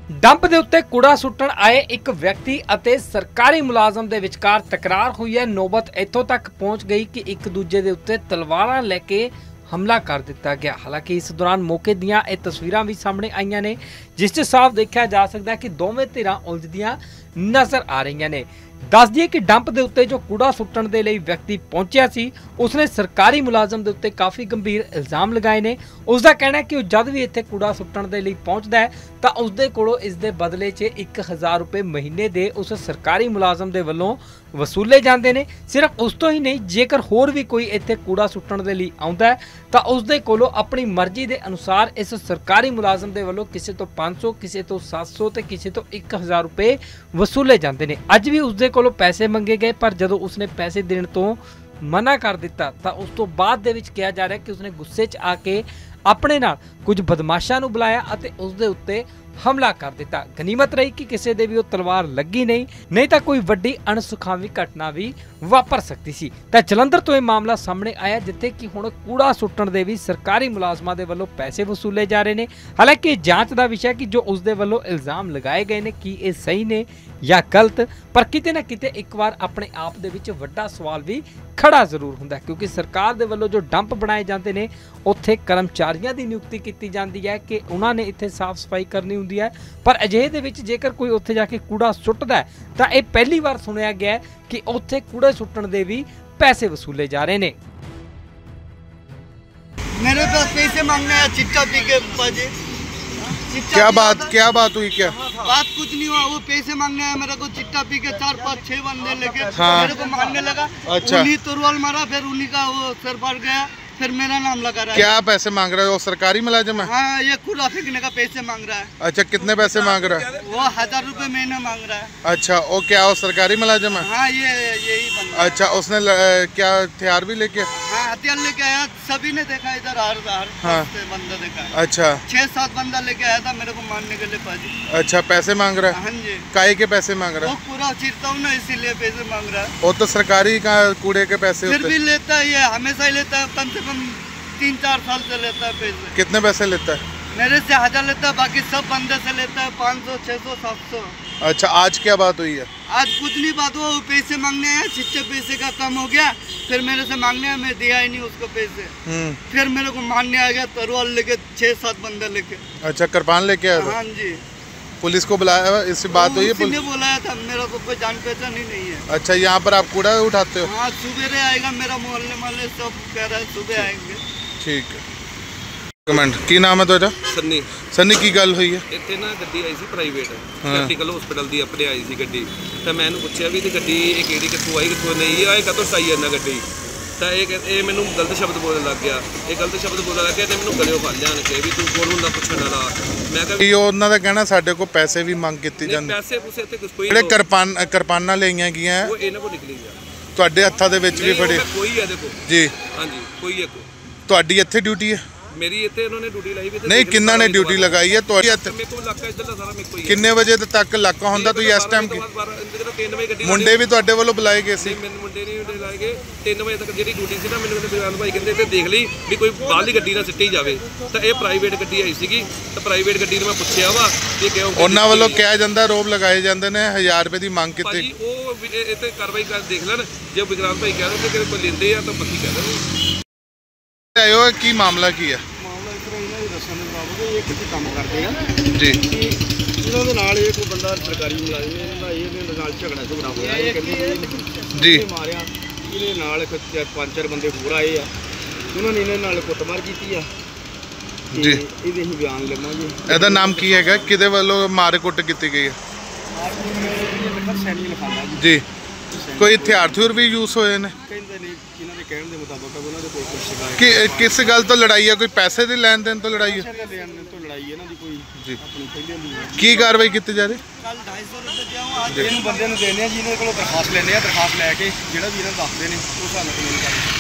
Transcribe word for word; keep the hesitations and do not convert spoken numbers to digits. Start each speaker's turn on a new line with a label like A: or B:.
A: Dump ਦੇ ਉੱਤੇ ਕੂੜਾ ਸੁੱਟਣ ਆਏ ਇੱਕ ਵਿਅਕਤੀ ਅਤੇ ਸਰਕਾਰੀ ਮੁਲਾਜ਼ਮ ਦੇ ਵਿਚਕਾਰ ਤਕਰਾਰ ਹੋਈ ਹੈ। ਨੌਬਤ ਇੱਥੋਂ ਤੱਕ ਪਹੁੰਚ ਗਈ ਕਿ ਇੱਕ ਦੂਜੇ ਦੇ ਉੱਤੇ ਤਲਵਾਰਾਂ ਲੈ ਕੇ हमला कर दिता गया। हालांकि इस दौरान मौके दियां ਇਹ तस्वीरां भी सामने आईयां ने जिस च साफ देखा जा सकता है कि दोवें धिरां उलझदियां नजर आ रही ने। दस दिए कि डंप के उत्ते जो कूड़ा सुट्टण दे लई व्यक्ति पहुंचा सी उसने सरकारी मुलाजम के उत्ते काफ़ी गंभीर इल्जाम लगाए ने। उसका कहना है कि जब भी इत्थे कूड़ा सुट्टण दे लई पहुंचदा है तो उसदे कोलों इस दे बदले च एक हज़ार रुपये महीने दे उस सरकारी मुलाजम दे वल्लों वसूले जाते हैं। सिर्फ उस तो ही नहीं, जेकर होर भी कोई इत्थे कूड़ा सुट्टण दे लई आउंदा है तो उसदे कोलों अपनी मर्जी के अनुसार इस सरकारी मुलाजम दे वल्लों किसी तो पाँच सौ, किसी तो सात सौ तो किसी तो एक हज़ार रुपये वसूले जाते हैं। अज भी उसदे कोलों पैसे मंगे गए पर जदों उसने पैसे देने तो मना कर दिता तो उस तो बाद दे विच कहा जा रहा है कि उसने गुस्से च आके अपने नाल कुछ बदमाशां नूं बुलाया और उसदे उत्ते हमला कर दिता। गनीमत रही कि किसी दे भी वो तलवार लगी नहीं, नहीं तो कोई वड्डी अणसुखावी घटना भी वापर सकती सी। तो जलंधर तो यह मामला सामने आया जिथे कि हुण कूड़ा सुट्टण दे भी सरकारी मुलाजमां दे वल्लों पैसे वसूले जा रहे हैं। हालांकि जांच का विषय कि जो उसदे वल्लों इल्जाम लगाए गए ने कि ये सही ने या गलत, पर किते ना किते एक बार अपने आप दे विच वड्डा सवाल भी खड़ा जरूर हुंदा है क्योंकि सरकार दे वल्लों जो डंप बनाए जाते हैं उत्थे कर्मचारियों की नियुक्ति की जाती है कि उन्होंने इत्थे साफ सफाई करनी हुंदी है। पर अजिहे दे विच जेकर कोई उत्थे जाके कूड़ा सुट्टदा है तो यह पहली बार सुनिया गया है कि उत्थे कूड़ा सुट्टण दे भी पैसे वसूले जा रहे हैं।
B: मेरे पास पैसे मांगने हैं चिट्टा पी के बाजे।
C: क्या बात क्या बात हुई? क्या
B: बात कुछ नहीं हुआ, वो पैसे मांगने हैं मेरे को चिट्टा पी के चार पाँच छह बंदे लेके
C: हाँ।
B: मेरे को मारने लगा।
C: अच्छा।
B: उन्हीं तुरवाल मारा, फिर उन्हीं का वो सर फट गया, फिर मेरा नाम लगा रहा है।
C: क्या पैसे मांग रहा है? वो सरकारी मुलाजिम है?
B: हाँ, ये कूड़ा फेंकने का पैसे मांग रहा है।
C: अच्छा, कितने पैसे मांग रहा है?
B: वो हजार रुपए महीने मांग रहा है।
C: अच्छा, वो क्या वो सरकारी मुलाजिम है?
B: हाँ, ये यही बंदा।
C: अच्छा, उसने ल, क्या हथियार भी लेके?
B: हाँ, हथियार लेके आया, सभी ने देखा इधर हर हर
C: हाँ।
B: बंदा देखा है।
C: अच्छा,
B: छह सात बंदा लेके आया था मेरे को मारने के लिए पाजी।
C: अच्छा, पैसे मांग रहा है?
B: हाँ जी।
C: काहे के पैसे मांग रहा
B: वो
C: है?
B: पूरा चिरता हूँ ना, इसीलिए पैसे मांग रहा है।
C: वो तो सरकारी का कूड़े के पैसे
B: फिर
C: होते
B: भी लेता है, ये हमेशा ही लेता है, कम से कम तीन चार साल से लेता है पैसे।
C: कितने पैसे लेता है?
B: मेरे से हजार लेता है, बाकी सब बंदे से लेता है पाँच सौ छः सौ सात सौ।
C: अच्छा, आज क्या बात हुई है?
B: आज कुछ नहीं बात हुआ, वो पैसे मांगने आया, छिच्चे पैसे का कम हो गया, फिर मेरे से मांगने आया, मैं दिया ही नहीं उसको पैसे। फिर मेरे को मारने आ गया तलवार लेके, छह सात बंदे लेके।
C: अच्छा, कृपान लेके आया था?
B: हाँ जी।
C: पुलिस को बुलाया? इससे बात हुई है?
B: उसी ने बुलाया था, मेरा को कोई जान पहचान ही नहीं है।
C: अच्छा, यहाँ पर आप कूड़ा उठाते हो?
B: हाँ, सुबह आएगा, मेरा मोहल्ले वाले सब कह रहा है सुबह आएंगे।
C: ठीक है। कमेंट की नाम है ਤੁਹਾਡਾ?
D: सन्नी।
C: सन्नी की गल हुई है?
D: ਇੱਥੇ ਨਾ ਗੱਡੀ ਆਈ ਸੀ ਪ੍ਰਾਈਵੇਟ
C: ਹਾਂ।
D: ਮੈਡੀਕਲ ਹਸਪੀਟਲ ਦੀ ਆਪਣੇ ਆਈ ਸੀ ਗੱਡੀ ਤਾਂ ਮੈਂ ਇਹਨੂੰ ਪੁੱਛਿਆ ਵੀ ਇਹ ਗੱਡੀ ਇਹ ਕਿਹੜੀ ਕਿੱਥੋਂ ਆਈ ਕਿੱਥੋਂ ਨਹੀਂ ਆਏ ਕਦੋਂ ਸਾਈ ਇਹਨਾਂ ਗੱਡੀ ਤਾਂ ਇਹ ਕਹਿ- ਇਹ ਮੈਨੂੰ ਗਲਤ ਸ਼ਬਦ ਬੋਲਣ ਲੱਗ ਗਿਆ। ਇਹ ਗਲਤ ਸ਼ਬਦ ਬੋਲਣ ਲੱਗ ਗਿਆ ਤੇ ਮੈਨੂੰ ਗਲਿਓ ਫੜ ਲਿਆ ਕੇ ਵੀ ਤੂੰ ਕੌਣ ਹੁੰਦਾ ਪੁੱਛਣ ਵਾਲਾ। ਮੈਂ ਕਿਹਾ
C: ਕੀ ਉਹਨਾਂ ਦਾ ਕਹਿਣਾ ਸਾਡੇ ਕੋਲ ਪੈਸੇ ਵੀ ਮੰਗ ਕੀਤੀ
D: ਨਹੀਂ,
C: ਜਾਂਦੀ?
D: ਪੈਸੇ ਪੂਸੇ ਇੱਥੇ ਕੁਛ ਕੋਈ
C: ਜਿਹੜੇ ਕਿਰਪਾਨ ਕਿਰਪਾਨਾਂ ਲਈਆਂ ਗਈਆਂ
D: ਉਹ ਇਹਨਾਂ ਕੋਲ ਨਿਕਲੀ ਗਿਆ।
C: ਤੁਹਾਡੇ ਹੱਥਾਂ ਦੇ ਵਿੱਚ ਵੀ
D: ਨਹੀਂ, ਉਹ
C: ਫੜੇ?
D: ਮੈਂ ਕੋਈ ਹੈ ਦੇਖੋ
C: ਜੀ।
D: ਹਾਂਜੀ ਕੋਈ ਹੈ ਕੋ
C: ਤੁਹਾਡੀ ਇੱਥੇ ਡਿਊਟੀ ਹੈ?
D: ਮੇਰੀ ਇੱਥੇ ਉਹਨਾਂ ਨੇ ਡਿਊਟੀ ਲਾਈ ਵੀ ਤੇ
C: ਨਹੀਂ, ਕਿੰਨਾ ਨੇ ਡਿਊਟੀ ਲਗਾਈ ਹੈ ਤੁਹਾਡੀ ਇੱਥੇ?
D: ਮੇਰੇ ਕੋਲ ਇਲਾਕਾ ਇੱਧਰਲਾ ਸਾਰਾ ਮੇਰੇ ਕੋਲ ਹੀ ਹੈ।
C: ਕਿੰਨੇ ਵਜੇ ਤੱਕ ਇਲਾਕਾ ਹੁੰਦਾ? ਤੁਸੀਂ ਇਸ ਟਾਈਮ ਕੀ
D: ਤਿੰਨ ਵਜੇ ਗੱਡੀ
C: ਮੁੰਡੇ ਵੀ ਤੁਹਾਡੇ ਵੱਲੋਂ ਬੁਲਾਏ ਗਏ ਸੀ?
D: ਮੈਨੂੰ ਮੁੰਡੇ ਨਹੀਂ ਮੁੰਡੇ ਲਾਏ ਗਏ ਤਿੰਨ ਵਜੇ ਤੱਕ ਜਿਹੜੀ ਡਿਊਟੀ ਸੀ ਨਾ ਮੈਨੂੰ ਕਹਿੰਦੇ ਬਿਆਨ ਭਾਈ ਕਹਿੰਦੇ ਤੇ ਦੇਖ ਲਈ ਵੀ ਕੋਈ ਬਾਹਰਲੀ ਗੱਡੀ ਨਾ ਸਿੱਟੀ ਜਾਵੇ ਤਾਂ ਇਹ ਪ੍ਰਾਈਵੇਟ ਗੱਡੀ ਆਈ ਸੀਗੀ ਤਾਂ ਪ੍ਰਾਈਵੇਟ ਗੱਡੀ ਨੂੰ ਮੈਂ ਪੁੱਛਿਆ ਵਾ ਕਿ ਕਿਉਂ
C: ਉਹਨਾਂ ਵੱਲੋਂ ਕਿਹਾ ਜਾਂਦਾ ਰੋਬ ਲਗਾਏ ਜਾਂਦੇ ਨੇ ਹਜ਼ਾਰ ਰੁਪਏ ਦੀ ਮੰਗ ਕੀਤੀ।
D: ਭਾਜੀ ਉਹ ਵੀ ਇਹ ਤੇ ਕਾਰਵਾਈ ਕਰ ਦੇਖ ਲੈਣ ਜੇ ਵਿਕਰਾਂਤ ਭਾਈ ਕਹਿ ਰਹੇ ਕਿ ਕੋਈ ਲੈਂਦੇ ਆ ਤਾਂ ਪੱਕੀ ਕਹਿ ਦੇਣ।
C: ਆਇਓ ਕੀ ਮਾਮਲਾ ਕੀ ਹੈ?
B: ਮਾਮਲਾ ਇਸ ਤਰ੍ਹਾਂ ਇਹਨਾਂ ਦੇ ਦੱਸਣ ਦੇ ਮੁਤਾਬਕ ਇਹ ਕਿਤੇ ਕੰਮ ਕਰਦੇ ਆ
C: ਜੀ।
B: ਕਿ ਇਹਨਾਂ ਦੇ ਨਾਲ ਇਹ ਕੋਈ ਬੰਦਾ ਸਰਕਾਰੀ ਮੁਲਾਜ਼ਮ ਹੈ, ਇਹਨਾਂ ਦਾ ਇਹਦੇ ਨਾਲ ਝਗੜਾ ਝਗੜਾ ਹੋਇਆ। ਇਹ ਕਹਿੰਦੇ
C: ਜੀ।
B: ਇਹਨੇ ਮਾਰਿਆ, ਇਹਦੇ ਨਾਲ ਇੱਕ ਚਾਰ ਪੰਜ ਚਾਰ ਬੰਦੇ ਹੋਰ ਆਏ ਆ, ਉਹਨਾਂ ਨੇ ਇਹਨਾਂ ਨਾਲ ਕੁੱਟਮਾਰ ਕੀਤੀ ਆ
C: ਜੀ।
B: ਇਹਦੇ ਹੀ ਬਿਆਨ ਲਵਾਂਗੇ।
C: ਇਹਦਾ ਨਾਮ ਕੀ ਹੈਗਾ? ਕਿਹਦੇ ਵੱਲੋਂ ਮਾਰ ਕੁੱਟ ਕੀਤੀ ਗਈ ਹੈ?
B: ਸੈਣੀ ਲਿਖਾਣਾ ਜੀ।
C: ਜੀ। ਕੋਈ ਹਥਿਆਰ ਥੁਰ ਵੀ ਯੂਜ਼ ਹੋਏ ਨੇ?
B: ਕਹਿੰਦੇ ਨਹੀਂ, ਇਹਨਾਂ ਦੇ ਕਹਿਣ ਦੇ ਮੁਤਾਬਕ ਉਹਨਾਂ ਦੇ ਕੋਲ ਕੁਝ ਸ਼ਿਕਾਇਤ
C: ਕਿ ਕਿਸ ਗੱਲ ਤੋਂ ਲੜਾਈ ਹੈ? ਕੋਈ ਪੈਸੇ ਦੇ ਲੈਣ ਦੇਣ ਤੋਂ ਲੜਾਈ ਹੈ?
B: ਪੈਸੇ ਦੇ ਲੈਣ ਦੇਣ ਤੋਂ ਲੜਾਈ ਇਹਨਾਂ ਦੀ ਕੋਈ
C: ਜੀ।
B: ਆਪਣੀ ਪਹਿਲੇ ਦੀ ਹੈ।
C: ਕੀ ਕਾਰਵਾਈ ਕੀਤੀ ਜਾ ਰਹੀ?
B: ਕੱਲ ਢਾਈ ਸੌ ਰੁਪਏ ਦਿਆਉਂ, ਅੱਜ ਇਹਨੂੰ ਬੰਦੇ ਨੂੰ ਦੇਣੇ ਆ ਜੀ, ਇਹਨਾਂ ਕੋਲੋਂ ਦਰਖਾਸਤ ਲੈਣੇ ਆ, ਦਰਖਾਸਤ ਲੈ ਕੇ ਜਿਹੜਾ ਵੀ ਇਹਨਾਂ ਨੂੰ ਦੱਸਦੇ ਨੇ ਉਹ ਸਾਨੂੰ ਕਮੇਂਟ ਕਰਦੇ।